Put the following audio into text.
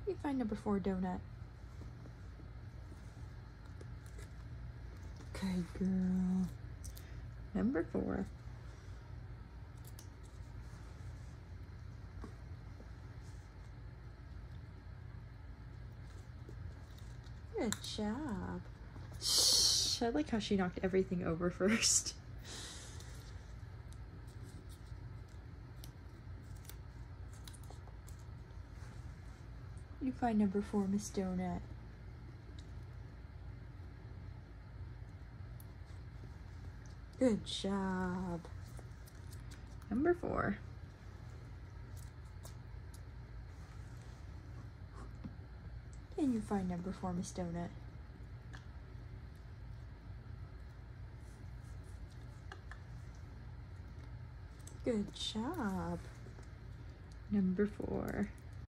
You find number 4, Donut. Good girl. Number 4. Good job. Shh, I like how she knocked everything over first. You find number 4, Miss Donut. Good job. Number 4. Can you find number 4, Miss Donut? Good job. Number 4.